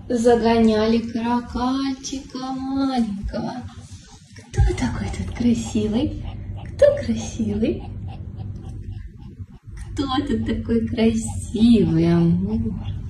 загоняли каракальчика маленького. Кто такой тут красивый? Кто красивый? Кто тут такой красивый, амур?